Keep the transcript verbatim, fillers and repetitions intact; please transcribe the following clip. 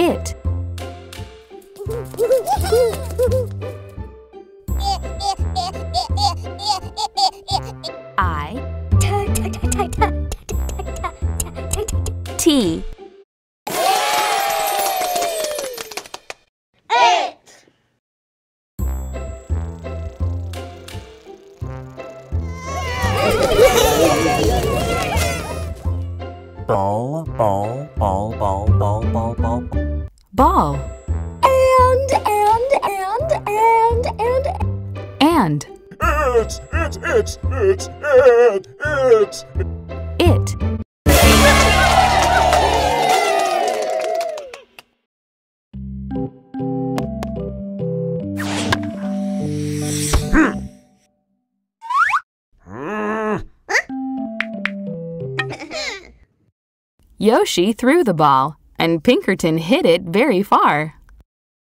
It. I. T. Ball, ball, ball, ball, ball, ball, ball. Ball. And, and, and, and, and. And. It's, it's, it's, it's, it, it's. It. Yoshi threw the ball, and Pinkerton hit it very far.